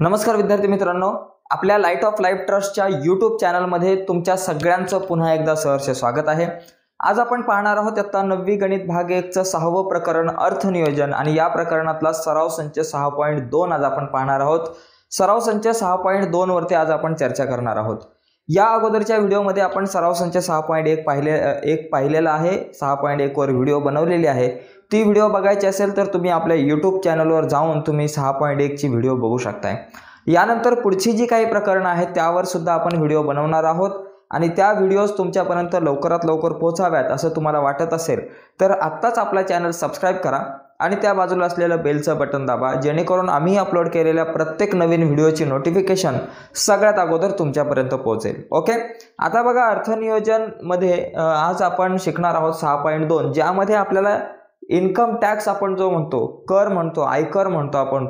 नमस्कार विद्यार्थी मित्रांनो, आपल्या लाईट ऑफ लाईफ ट्रस्टच्या यूट्यूब चॅनलमध्ये तुमच्या सगळ्यांचं पुन्हा एकदा सहर्ष स्वागत आहे। आज आपण पाहणार आहोत इयत्ता 9वी गणित भाग 1 चं 6वं प्रकरण अर्थनियोजन आणि या प्रकरणातला सराव संच 6.2 आज आपण पाहणार आहोत। सराव संच 6.2 वरती आज आपण चर्चा करणार आहोत। या अगोदरच्या व्हिडिओमध्ये आपण सराव संच 6.1 पाहिलेला आहे। 6.1 वर व्हिडिओ बनवलेली आहे। ती व्हिडिओ बघायची असेल तर तुम्ही आपल्या YouTube चॅनलवर जाऊन तुम्ही 6.1 ची व्हिडिओ बघू शकताय। यानंतर पुढची जी काही प्रकरण आहेत त्यावर सुद्धा आपण व्हिडिओ बनवणार आहोत आणि त्या व्हिडिओज तुमच्यापर्यंत लवकरात लवकर पोहोचाव्यात असं तुम्हाला वाटत असेल तर आत्ताच आपला चॅनल सबस्क्राइब करा आणि त्या बाजूला असलेलं बेलचं बटन दाबा, जेणेकरून आम्ही अपलोड केलेल्या प्रत्येक नवीन व्हिडिओची नोटिफिकेशन सगळ्यात अगोदर तुमच्यापर्यंत पोहोचेल। ओके, आता बघा अर्थनियोजन मध्ये आज आपण शिकणार आहोत 6.2 ज्यामध्ये आपल्याला इन्कम टॅक्स आपण जो म्हणतो, कर म्हणतो, आयकर म्हणतो आपण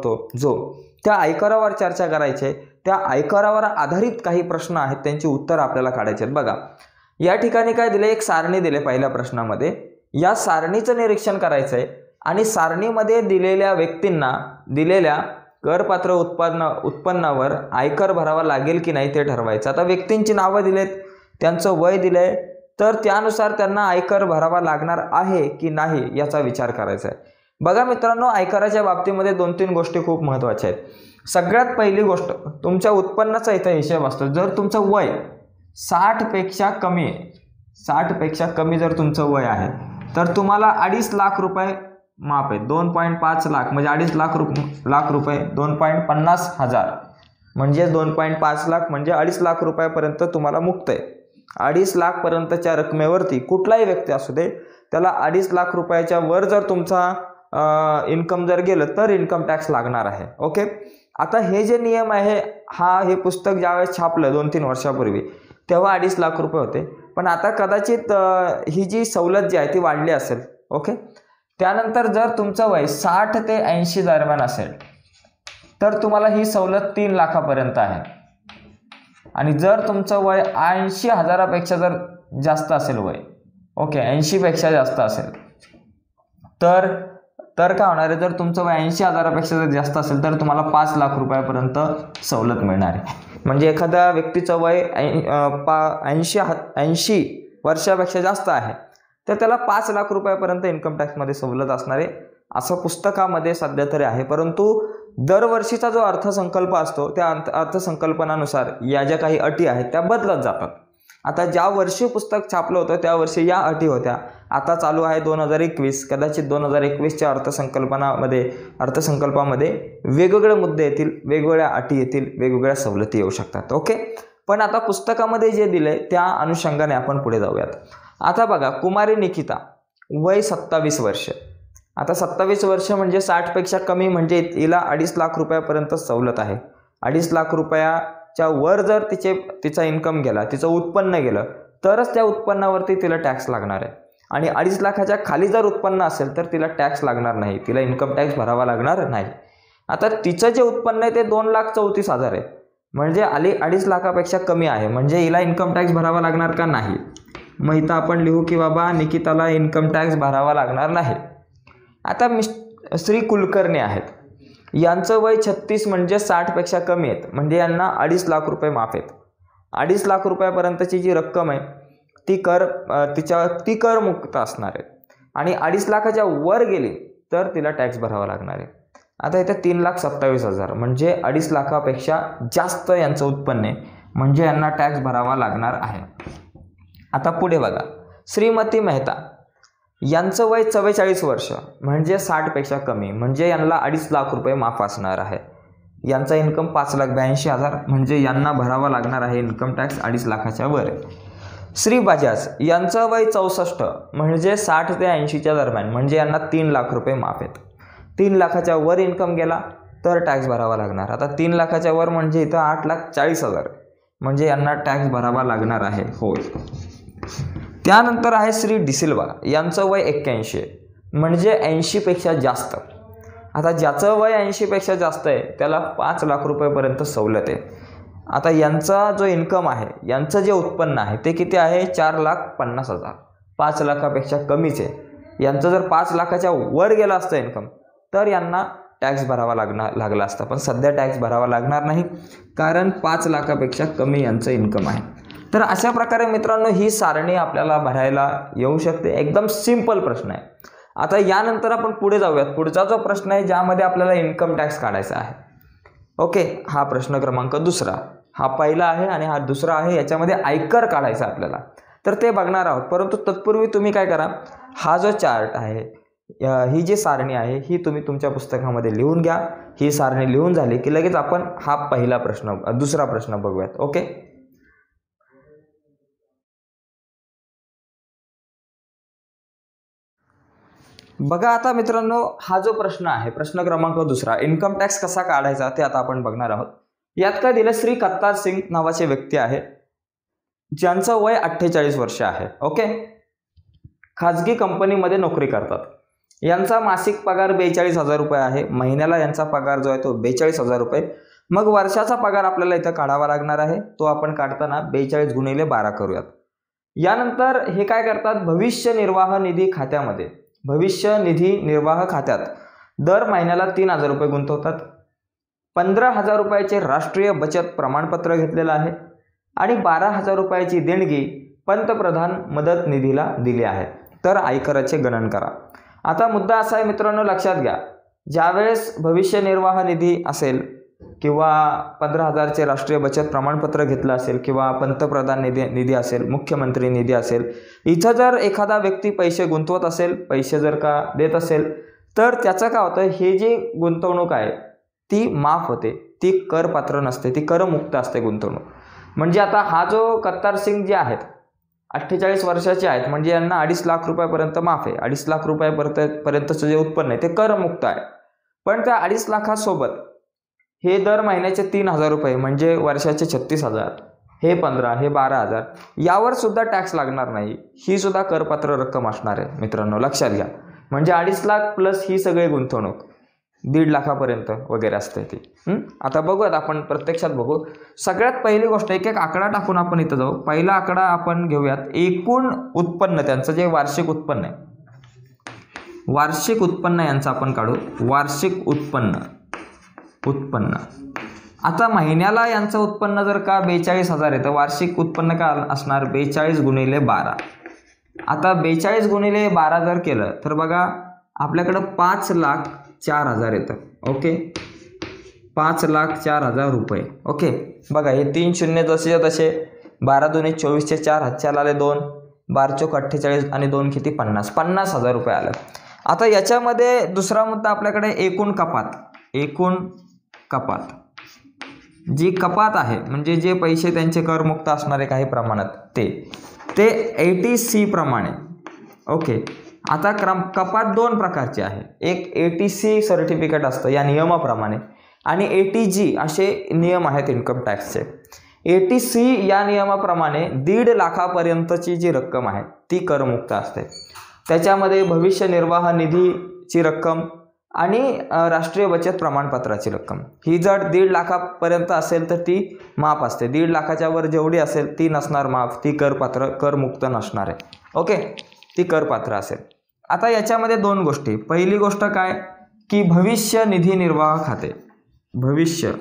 त्या आयकरावर चर्चा करायची। त्या आयकरावर आधारित काही प्रश्न आहेत, त्यांची उत्तर आपल्याला काढायची आहेत। बघा या ठिकाणी काय दिले, एक सारणी दिले पहिल्या प्रश्नामध्ये। या सारणीचं निरीक्षण करायचं आहे आणि सारणीमध्ये दिलेल्या व्यक्तींना दिलेल्या करपात्र उत्पन्नावर आयकर भरावा लागेल की नाही ते ठरवायचं। आता व्यक्तींची नावं दिलेत, त्यांचं वय दिलंय, तर त्यानुसार त्यांना आयकर भरावा लागणार आहे की नाही याचा विचार करायचा आहे। बघा मित्रांनो, आयकराच्या बाबतीमध्ये 2-3 गोष्टी खूप महत्त्वाच्या आहेत। सगळ्यात पहिली गोष्ट, तुमच्या उत्पन्नाचा इथे हिशोब असतो। जर तुमचं वय 60 पेक्षा कमी आहे, 60 पेक्षा कमी जर तुमचं वय आहे तर तुम्हाला 2.5 लाख रुपये माफ आहे। 2.5 लाख म्हणजे 2.5 लाख रुपये 2.50 हजार म्हणजे 2.5 लाख म्हणजे 2.5 लाख रुपयापर्यंत तुम्हाला मुक्त आहे। 2.5 लाख पर्यंतच्या रकमेवरती कुठलाही व्यक्ती असू दे त्याला 2.5 लाख रुपयाच्या वर जर तुमचा इन्कम जर गेलं तर इन्कम टॅक्स लागणार आहे। ओके, आता हे जे नियम आहे हे पुस्तक ज्यावेळेस छापलं 2-3 वर्षापूर्वी तेव्हा 2.5 लाख रुपये होते, पण आता कदाचित ही जी सवलत जी आहे ती वाढली असेल। ओके, त्यानंतर जर तुमचं वय 60 ते 80 दरम्यान असेल तर तुम्हाला ही सवलत 3 लाखापर्यंत आहे आणि जर तुमचं वय 80 हजारापेक्षा जर जास्त असेल वय, ओके 80 पेक्षा जास्त असेल तर काय होणार आहे, जर तुमचं वय 80 हजारापेक्षा जर जास्त असेल तर तुम्हाला 5 लाख रुपयापर्यंत सवलत मिळणार आहे। म्हणजे एखाद्या व्यक्तीचं वय 80 वर्षापेक्षा जास्त आहे तर त्याला 5 लाख रुपयापर्यंत इन्कम टॅक्समध्ये सवलत असणार आहे असं पुस्तकामध्ये सध्या तरी आहे। परंतु दरवर्षीचा जो अर्थसंकल्प असतो त्या अर्थसंकल्पनानुसार या ज्या काही अटी आहेत त्या बदलत जातात। आता ज्या वर्षी पुस्तक छापलं होतं त्या वर्षी या अटी होत्या, आता चालू आहे 2021, कदाचित 2021च्या अर्थसंकल्पामध्ये वेगवेगळे मुद्दे येतील, वेगवेगळ्या अटी येतील, वेगवेगळ्या सवलती येऊ शकतात। ओके, पण आता पुस्तकामध्ये जे दिले त्या अनुषंगाने आपण पुढे जाऊयात। आता बघा, कुमारी निकिता वय 27 वर्ष। आता 27 वर्ष म्हणजे 60 पेक्षा कमी म्हणजे हिला 2.5 लाख रुपयापर्यंत सवलत आहे। 2.5 लाख रुपयाच्या वर जर तिचा इन्कम गेला, तिचं उत्पन्न गेलं तरच त्या उत्पन्नावरती तिला टॅक्स लागणार आहे आणि 2.5 लाखाच्या खाली जर उत्पन्न असेल तर तिला टॅक्स लागणार नाही, तिला इन्कम टॅक्स भरावा लागणार नाही। आता तिचं जे उत्पन्न आहे ते 2,34,000 आहे म्हणजे 2.5 लाखापेक्षा कमी आहे, म्हणजे हिला इन्कम टॅक्स भरावा लागणार का नाही। मग इथं आपण लिहू की बाबा निकिताला इन्कम टॅक्स भरावा लागणार नाही। आता श्री कुलकर्णी आहेत, यांचं वय 36 म्हणजे 60 पेक्षा कमी आहेत, म्हणजे यांना 2.5 लाख रुपये माफ आहेत। 2.5 लाख रुपयापर्यंतची जी रक्कम आहे ती करमुक्त असणार आहे आणि 2.5 लाखाच्या वर गेली तर तिला टॅक्स भरावा लागणार आहे। आता इथे 3,27,000 म्हणजे 2.5 लाखापेक्षा जास्त यांचं उत्पन्न आहे, म्हणजे यांना टॅक्स भरावा लागणार आहे। आता पुढे बघा, श्रीमती मेहता यांचं वय 44 वर्ष म्हणजे 60 पेक्षा कमी, म्हणजे यांना 2.5 लाख रुपये माफ असणार आहे। यांचा इन्कम 5,82,000 म्हणजे यांना भरावा लागणार आहे इन्कम टॅक्स 2.5 लाखाच्या वर। श्री बजाज यांचं वय 64 म्हणजे 60 ते 80च्या दरम्यान, म्हणजे यांना 3 लाख रुपये माफ आहेत। 3 लाखाच्या वर इन्कम गेला तर टॅक्स भरावा लागणार। आता 3 लाखाच्या वर म्हणजे इथं 8,40,000 म्हणजे यांना टॅक्स भरावा लागणार आहे। होय, त्यानंतर आहे श्री डिसिल्वा, यांचं वय 81 म्हणजे 80 पेक्षा जास्त। आता ज्याचं वय 80 पेक्षा जास्त आहे त्याला 5 लाख रुपयापर्यंत सवलत आहे। आता यांचा जो इन्कम आहे, यांचं जे उत्पन्न आहे ते किती आहे, 4,50,000, 5 लाखापेक्षा कमीच आहे। यांचं जर 5 लाखाच्या वर गेलं असतं इन्कम तर यांना टॅक्स भरावा लागला असता, पण सध्या टॅक्स भरावा लागणार नाही कारण 5 लाखापेक्षा कमी यांचं इन्कम आहे. तर अशा प्रकारे मित्रांनो ही सारणी आपल्याला भरायला येऊ शकते. एकदम सिंपल प्रश्न आहे. आता यानंतर आपण पुढे जाऊयात. पुढचा जो प्रश्न आहे ज्यामध्ये आपल्याला इन्कम टॅक्स काढायचा आहे. ओके, हा प्रश्न क्रमांक दुसरा. हा पहिला आहे आणि हा दुसरा आहे. याच्यामध्ये आयकर काढायचा आपल्याला, तर ते बघणार आहोत. परंतु तत्पूर्वी तुम्ही काय करा, हा जो चार्ट आहे, ही जी सारणी आहे ही तुम्ही तुमच्या पुस्तकामध्ये लिहून घ्या. ही सारणी लिहून झाली की लगेच आपण हा पहिला प्रश्न दुसरा प्रश्न बघूयात. ओके, बघा आता मित्रांनो, हा जो प्रश्न आहे, प्रश्न क्रमांक दुसरा, इन्कम टॅक्स कसा काढायचा ते आता आपण बघणार आहोत. यात काय दिलं, श्री कत्तार सिंग नावाचे व्यक्ती आहे ज्यांचं वय 48 वर्ष आहे. ओके, खाजगी कंपनीमध्ये नोकरी करतात. यांचा मासिक पगार 42,000 रुपये आहे. महिन्याला यांचा पगार जो आहे तो 42,000 रुपये. मग वर्षाचा पगार आपल्याला इथं काढावा लागणार आहे. तो आपण काढताना 42 गुणिले 12 करूयात. यानंतर हे काय करतात, भविष्य निर्वाह निधी खात्यामध्ये, भविष्य निधी निर्वाह खात्यात दर महिन्याला 3,000 रुपये गुंतवतात. 15,000 रुपयाचे राष्ट्रीय बचत प्रमाणपत्र घेतलेलं आहे आणि 12,000 रुपयाची देणगी पंतप्रधान मदत निधीला दिली आहे. तर आयकराचे गणन करा. आता मुद्दा असा आहे मित्रांनो, लक्षात घ्या, ज्यावेळेस भविष्य निर्वाह निधी असेल किंवा 15,000चे राष्ट्रीय बचत प्रमाणपत्र घेतलं असेल किंवा पंतप्रधान निधी असेल, मुख्यमंत्री निधी असेल, इथं जर एखादा व्यक्ती पैसे गुंतवत असेल, पैसे जर का देत असेल, तर त्याचं काय होतं, हे जी गुंतवणूक आहे ती माफ होते, ती करपात्र नसते, ती करमुक्त असते गुंतवणूक. म्हणजे आता हा जो कत्तार सिंग जे आहेत 48 वर्षाचे आहेत, म्हणजे यांना 2.5 लाख रुपयापर्यंत माफ आहे. 2.5 लाख रुपयापर्यंतचं जे उत्पन्न आहे ते करमुक्त आहे. पण त्या 2.5 लाखासोबत हे दर महिन्याचे 3,000 रुपये म्हणजे वर्षाचे 36,000, हे 15, हे 12,000, यावर सुद्धा टॅक्स लागणार नाही. ही सुद्धा करपात्र रक्कम असणार आहे मित्रांनो, लक्षात घ्या. म्हणजे 2.5 लाख प्लस ही सगळी गुंतवणूक 1.5 लाखापर्यंत वगैरे असते ती. आता बघूयात, आपण प्रत्यक्षात बघू. सगळ्यात पहिली गोष्ट, एक एक आकडा टाकून आपण इथं जाऊ. पहिला आकडा आपण घेऊयात, एकूण उत्पन्न त्यांचं जे वार्षिक उत्पन्न आहे, वार्षिक उत्पन्न यांचं आपण काढू. वार्षिक उत्पन्न. आता महिन्याला यांचं उत्पन्न जर का 42,000 आहे तर वार्षिक उत्पन्न का असणार, 42 गुणिले 12. आता 42 गुणिले 12 जर केलं तर बघा आपल्याकडं 5,04,000 येतं. ओके, 5,04,000 रुपये. ओके, बघा हे 3 शून्य जसे तसे, 12 दुणे 24चे 4, हातच्याला आले 2, 12 चोक 48 आणि 2 किती 50,000 रुपये आलं. आता याच्यामध्ये दुसरा मुद्दा आपल्याकडे एकूण कपात. एकूण कपात, जी कपात आहे म्हणजे जे पैसे त्यांचे करमुक्त असणारे काही प्रमाणात ते 80C प्रमाणे. ओके, आता कपात 2 प्रकारची आहे. एक ATC सर्टिफिकेट असतं या नियमाप्रमाणे आणि ATG असे नियम आहेत इन्कम टॅक्सचे. ATC या नियमाप्रमाणे 1.5 लाखापर्यंतची जी रक्कम आहे ती करमुक्त असते. त्याच्यामध्ये भविष्य निर्वाह निधीची रक्कम आणि राष्ट्रीय बचत प्रमाणपत्राची रक्कम ही जर 1.5 लाखापर्यंत असेल तर ती माफ असते. 1.5 लाखाच्या वर जेवढी असेल ती नसणार माफ, ती करमुक्त नसणार आहे. ओके, ती करपात्र असेल. आता याच्यामध्ये 2 गोष्टी. पहिली गोष्ट काय की भविष्य निधी निर्वाह खाते, भविष्य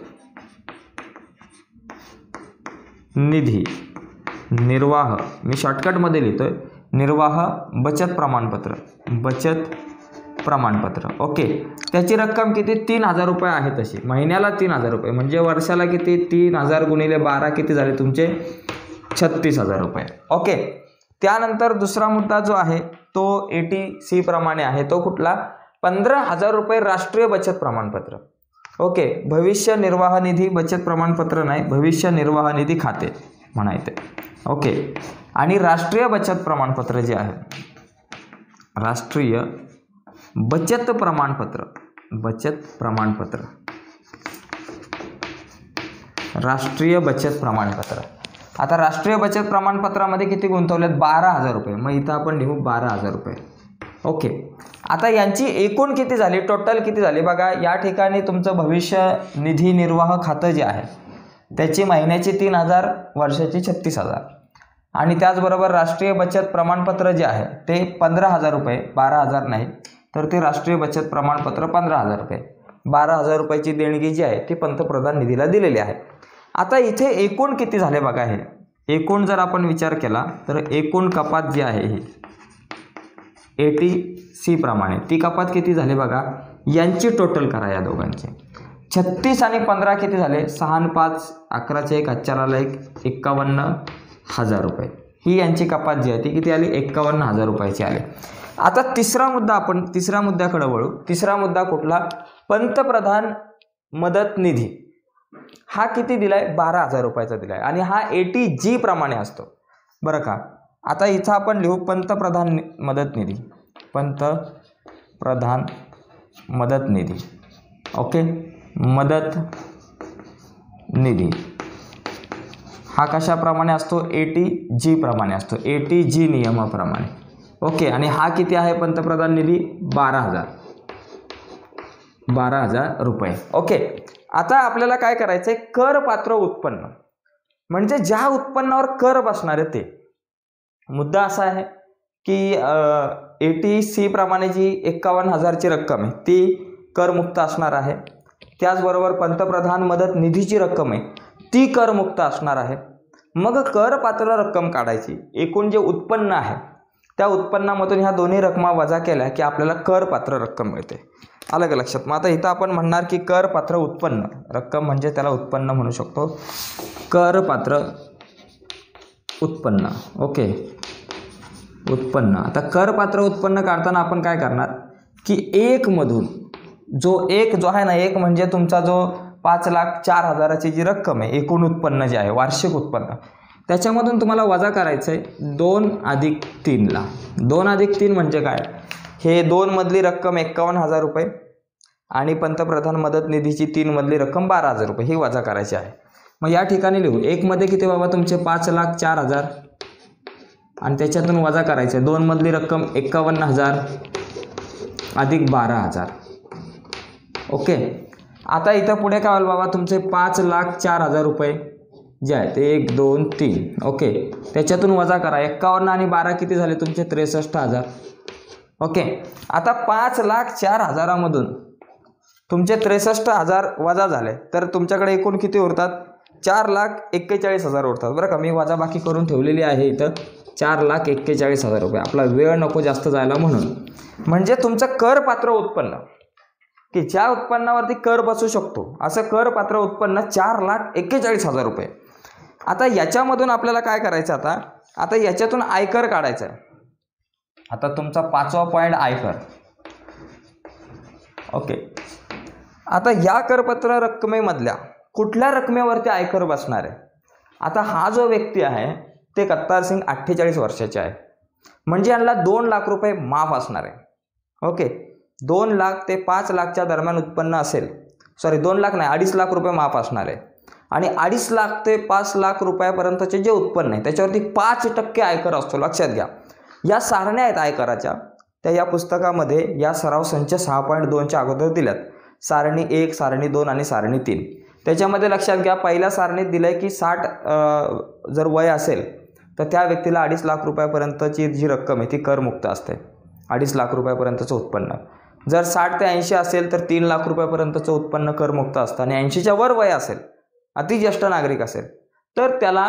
निधी निर्वाह, मी शॉर्टकटमध्ये लिहितोय, निर्वाह बचत प्रमाणपत्र, बचत प्रमाणपत्र. ओके, त्याची रक्कम किती 3,000 रुपये आहे. तशी महिन्याला 3,000 रुपये म्हणजे वर्षाला किती 3,000 गुणिले 12 किती झाले तुमचे 36,000 रुपये. ओके, त्यानंतर दुसरा मुद्दा जो आहे तो ATC प्रमाणे आहे. तो कुठला, 15,000 रुपये राष्ट्रीय बचत प्रमाणपत्र. ओके, भविष्य निर्वाह निधी बचत प्रमाणपत्र नाही, भविष्य निर्वाह निधी खाते म्हणायचे. ओके, आणि राष्ट्रीय बचत प्रमाणपत्र जे आहे, राष्ट्रीय बचत प्रमाणपत्र, बचत प्रमाणपत्र, राष्ट्रीय बचत प्रमाणपत्र. आता राष्ट्रीय बचत प्रमाणपत्रामध्ये किती गुंतवलेत 12,000 रुपये. मग इथं आपण लिहू 12,000 रुपये. ओके, आता यांची एकूण किती झाली, टोटल किती झाली बघा. या ठिकाणी तुमचं भविष्य निधी निर्वाह खातं जे आहे त्याची महिन्याची 3,000, वर्षाची 36,000 आणि त्याचबरोबर राष्ट्रीय बचत प्रमाणपत्र जे आहे ते 15,000 रुपये, 12,000 नाही तर ते राष्ट्रीय बचत प्रमाणपत्र 15,000 रुपये. 12,000 रुपयाची देणगी जी आहे ती पंतप्रधान निधीला दिलेली आहे. आता इथे एकूण किती झाले बघा. हे एकूण जर आपण विचार केला तर एकूण कपात जी आहे ही 80C प्रमाणे ती कपात किती झाली बघा. यांची टोटल करा या दोघांची. 36 आणि 15 किती झाले. 6 आणि 5 11चे 1 हातच्याला 1 51,000 रुपये. ही यांची कपात जी आहे ती किती आली 51,000 रुपयाची आली. आता तिसरा मुद्दा, आपण तिसऱ्या मुद्द्याकडे वळू. तिसरा मुद्दा कुठला. पंतप्रधान मदत निधी हा किती दिलाय 12,000 रुपयाचा दिलाय आणि हा 80G प्रमाणे असतो बरं का. आता इथं आपण लिहू पंतप्रधान मदत निधी. पंतप्रधान मदत निधी. ओके. मदत निधी हा कशाप्रमाणे असतो 80G प्रमाणे असतो. 80G नियमाप्रमाणे. ओके. आणि हा किती आहे पंतप्रधान निधी 12,000 रुपये. ओके. आता आपल्याला काय करायचं आहे. करपात्र उत्पन्न म्हणजे ज्या उत्पन्नावर कर बसणार आहे ते. मुद्दा असा आहे की 80C प्रमाणे जी 51,000ची रक्कम आहे ती करमुक्त असणार आहे. त्याचबरोबर पंतप्रधान मदत निधीची रक्कम आहे ती करमुक्त असणार आहे. मग करपात्र रक्कम काढायची. एकूण जे उत्पन्न आहे त्या उत्पन्नामधून ह्या दोन्ही रकमा वजा केल्या की आपल्याला करपात्र रक्कम मिळते. आलं का लक्षात. मग आता इथं आपण म्हणणार की करपात्र उत्पन्न रक्कम म्हणजे त्याला उत्पन्न म्हणू शकतो. करपात्र उत्पन्न. ओके. उत्पन्न. आता करपात्र उत्पन्न काढताना आपण काय करणार की एक मधून जो आहे ना, एक म्हणजे तुमचा जो 5,04,000ची जी रक्कम आहे एकूण उत्पन्न जे आहे वार्षिक उत्पन्न त्याच्यामधून तुम्हाला वजा करायचं आहे 2+3ला. 2+3 म्हणजे काय. हे 2 मधली रक्कम 51,000 रुपये आणि पंतप्रधान मदत निधीची 3 मधली रक्कम 12,000 रुपये ही वजा करायची आहे. मग या ठिकाणी लिहू. एक मध्ये किती बाबा तुमचे 5,04,000 आणि त्याच्यातून वजा करायचे 2 मधली रक्कम 51,000 अधिक 12,000. ओके. आता इथं पुढे काय होईल बाबा तुमचे 5,04,000 रुपये जे आहे ते 1 2 3. ओके. त्याच्यातून वजा करा 51 आणि 12 किती झाले तुमचे 63,000. ओके. आता 5,04,000 मधून तुमचे 63,000 वजा झाले तर तुमच्याकडे एकूण किती उरतात 4,41,000 उरतात बरं का. मी वजाबाकी करून ठेवलेली आहे इथं 4,41,000 रुपये. आपला वेळ नको जास्त जायला म्हणून. म्हणजे तुमचं करपात्र उत्पन्न की ज्या उत्पन्नावरती कर बसू शकतो असं करपात्र उत्पन्न 4,41,000 रुपये. आता याच्यामधून आपल्याला काय करायचं. आता याच्यातून आयकर काढायचा आहे. आता तुमचा 5वा पॉईंट आयकर. ओके. आता या करपत्र रक्कमेमधल्या कुठल्या रकमेवरती आयकर बसणार आहे. आता हा जो व्यक्ती आहे ते कत्तार सिंग 48 वर्षाचे आहे म्हणजे यांना 2 लाख रुपये माफ असणार आहे. ओके. 2 लाख ते 5 लाखच्या दरम्यान उत्पन्न असेल. 2 लाख नाही 2.5 लाख रुपये माफ असणार आहे. आणि 2.5 लाख ते 5 लाख रुपयापर्यंतचे जे उत्पन्न आहे त्याच्यावरती 5% आयकर असतो. लक्षात घ्या. या सारण्या आहेत आयकराच्या त्या या पुस्तकामध्ये या सराव संच 6.2च्या अगोदर दिल्यात. सारणी 1, सारणी 2 आणि सारणी 3. त्याच्यामध्ये लक्षात घ्या पहिल्या सारणीत दिलंय की 60 जर वय असेल तर त्या व्यक्तीला 2.5 लाख रुपयापर्यंतची जी रक्कम आहे ती करमुक्त असते. 2.5 लाख रुपयापर्यंतचं उत्पन्न. जर 60 ते 80 असेल तर 3 लाख रुपयापर्यंतचं उत्पन्न करमुक्त असतं. आणि 80च्या वर वय असेल अतिज्येष्ठ नागरिक असेल तर त्याला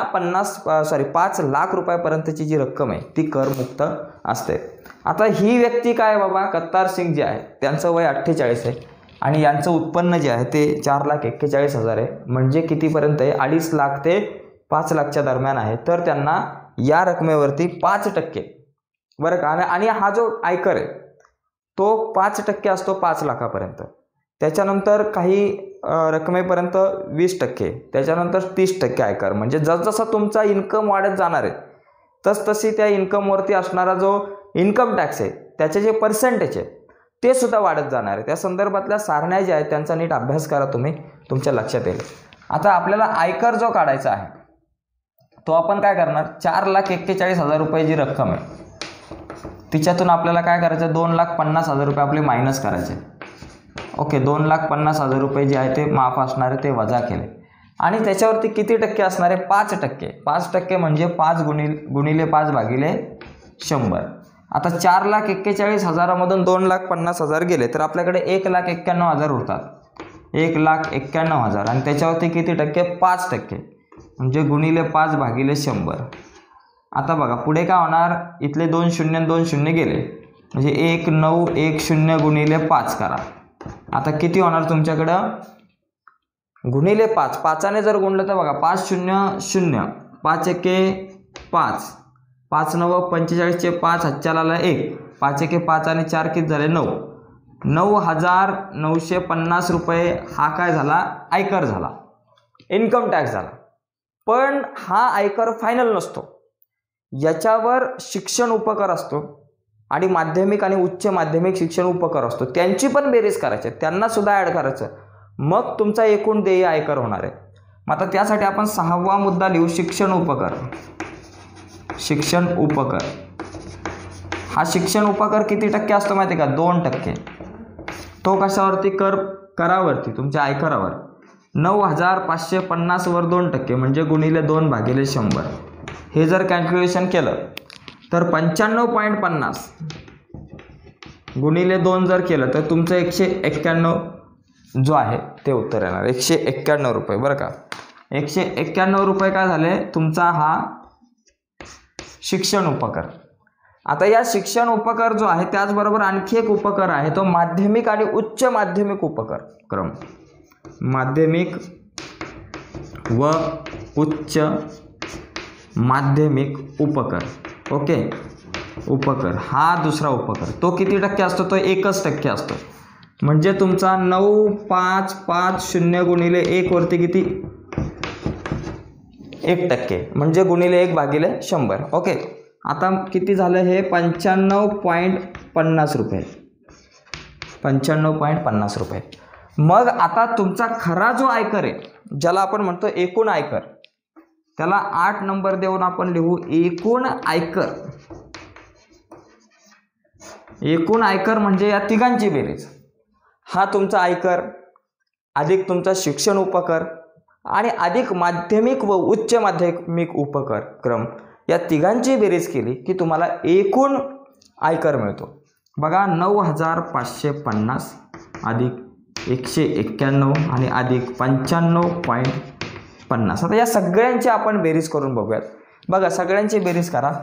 5 लाख रुपयापर्यंतची जी रक्कम आहे ती करमुक्त असते. आता ही व्यक्ती काय बाबा कत्तार सिंग जे आहे त्यांचं वय 48 आहे आणि यांचं उत्पन्न जे आहे ते 4,41,000 आहे. म्हणजे कितीपर्यंत आहे 2.5 लाख ते 5 लाखच्या दरम्यान आहे. तर त्यांना या रकमेवरती 5% बरं का. आणि हा जो आयकर आहे तो 5% असतो 5 लाखापर्यंत. त्याच्यानंतर काही रकमेपर्यंत 20%, त्याच्यानंतर 30% आयकर. म्हणजे जसजसा तुमचा इन्कम वाढत जाणार आहे तसतशी त्या इन्कमवरती असणारा जो इन्कम टॅक्स आहे त्याचे जे पर्सेंटेज आहे ते सुद्धा वाढत जाणार आहे. त्या संदर्भातल्या सारण्या ज्या आहेत त्यांचा नीट अभ्यास करा तुम्ही, तुमच्या लक्षात येईल. आता आपल्याला आयकर जो काढायचा आहे तो आपण काय करणार 4,41,000 रुपये जी रक्कम आहे तिच्यातून आपल्याला काय करायचं 2,50,000 रुपये आपले मायनस करायचे. ओके. 2,50,000 रुपये जे आहे ते माफ असणारे ते वजा केले आणि त्याच्यावरती किती टक्के असणार आहे 5%. 5% म्हणजे 5 गुणिले 5 भागिले 100. आता 4,41,000 मधून 2,50,000 गेले तर आपल्याकडे 1,91,000 उरतात. 1,91,000 आणि त्याच्यावरती किती टक्के? 5%, म्हणजे गुणिले 5 भागिले 100. आता बघा पुढे काय होणार, इथले 2 शून्य 2 शून्य गेले, म्हणजे 1,910 गुणिले 5 करा. आता किती होणार तुमच्याकडं? गुणिले 5, 5ने जर गुणलं तर बघा 5 शून्य 0, 5 एके 5, 5 9 45चे 5 हातच्याला आला 1, 5 एके 5 आणि 4 किती झाले? 9. 9,950 रुपये हा काय झाला? आयकर झाला, इन्कम टॅक्स झाला. पण हा आयकर फायनल नसतो, याच्यावर शिक्षण उपकर असतो आणि माध्यमिक आणि उच्च माध्यमिक शिक्षण उपकर असतो, त्यांची पण बेरीज करायची, त्यांना सुद्धा ॲड करायचं, मग तुमचा एकूण देय आयकर होणार आहे. मग आता त्यासाठी आपण 6वा मुद्दा लिहू, शिक्षण उपकर. शिक्षण उपकर हा शिक्षण उपकर किती टक्के असतो माहिती आहे का? 2%. तो कशावरती? करावरती, तुमच्या आयकरावर. 9,550 वर 2%, म्हणजे गुणिले 2 भागिले 100. हे जर कॅल्क्युलेशन केलं तर 95.50 गुणिले 2 जर केलं तर तुमचं 191 जो आहे ते उत्तर येणार, 191 रुपये. बरं का, 191 रुपये काय झाले? तुमचा हा शिक्षण उपकर. आता या शिक्षण उपकर जो आहे त्याचबरोबर आणखी एक उपकर आहे, तो माध्यमिक आणि उच्च माध्यमिक उपकर क्रम. माध्यमिक व उच्च माध्यमिक उपकर. ओके, उपकर हा दुसरा उपकर, तो किती टक्के असतो? तो 1% असतो, म्हणजे तुमचा 9,550 गुणिले 1 वरती किती? 1%, म्हणजे गुणिले 1 भागिले 100. ओके, आता किती झालं हे? 95.50 रुपये. 95.50 रुपये. मग आता तुमचा खरा जो आयकर आहे, ज्याला आपण म्हणतो एकूण आयकर, त्याला 8 नंबर देऊन आपण लिहू एकूण आयकर. एकूण आयकर म्हणजे या तिघांची बेरीज. हा तुमचा आयकर अधिक तुमचा शिक्षण उपकर आणि अधिक माध्यमिक व उच्च माध्यमिक उपकर क्रम, या तिघांची बेरीज केली की तुम्हाला एकूण आयकर मिळतो. बघा, 9,550 अधिक 191 आणि अधिक 95.50. आता या सगळ्यांची आपण बेरीज करून बघूयात. बघा, सगळ्यांची बेरीज करा.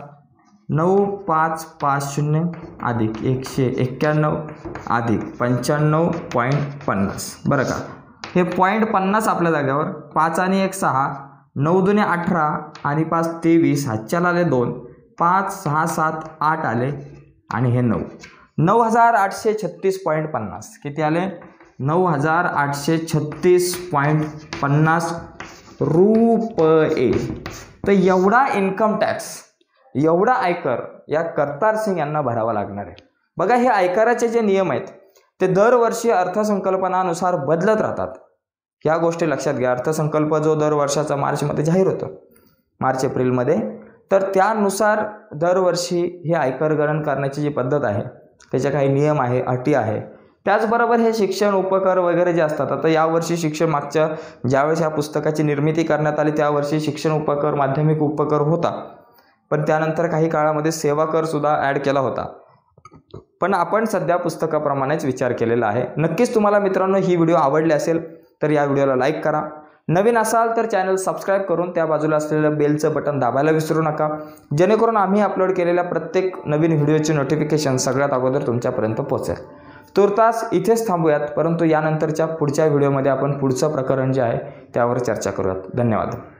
9,550 अधिक 191 अधिक 95.50. बरं का, हे 0.50 आपल्या जाग्यावर, 5 आणि 1 6, 9 दुने 18 आणि 5 23, हातच्याला आले 2, 5 6 7 8 आले आणि हे 9. 9,836.50 किती आले? 9,836.50 रुपये. तर एवढा इन्कम टॅक्स, एवढा आयकर या करतार सिंग यांना भरावा लागणार आहे. बघा, हे आयकराचे जे नियम आहेत ते दरवर्षी अर्थसंकल्पनानुसार बदलत राहतात. ह्या गोष्टी लक्षात घ्या. अर्थसंकल्प जो दर वर्षाचा मार्चमध्ये जाहीर होतो, मार्च एप्रिलमध्ये, तर त्यानुसार दरवर्षी हे आयकर गणन करण्याची जी पद्धत आहे त्याचे काही नियम आहे, अटी आहे. त्याचबरोबर हे शिक्षण उपकर वगैरे जे असतात, आता यावर्षी शिक्षण, मागच्या ज्यावेळेस या पुस्तकाची निर्मिती करण्यात आली त्यावर्षी शिक्षण उपकर, माध्यमिक उपकर होता, पण त्यानंतर काही काळामध्ये सेवा कर सुद्धा ॲड केला होता. पण आपण सध्या पुस्तकाप्रमाणेच विचार केलेला आहे. नक्कीच तुम्हाला मित्रांनो ही व्हिडिओ आवडली असेल तर या व्हिडिओला लाईक करा. नवीन असाल तर चॅनल सबस्क्राईब करून त्या बाजूला असलेलं बेलचं बटन दाबायला विसरू नका, जेणेकरून आम्ही अपलोड केलेल्या प्रत्येक नवीन व्हिडिओची नोटिफिकेशन सगळ्यात अगोदर तुमच्यापर्यंत पोहोचेल. तुर्तास इथेच थांबूयात, परंतु यानंतरच्या पुढच्या व्हिडिओमध्ये आपण पुढचं प्रकरण जे आहे त्यावर चर्चा करूयात. धन्यवाद.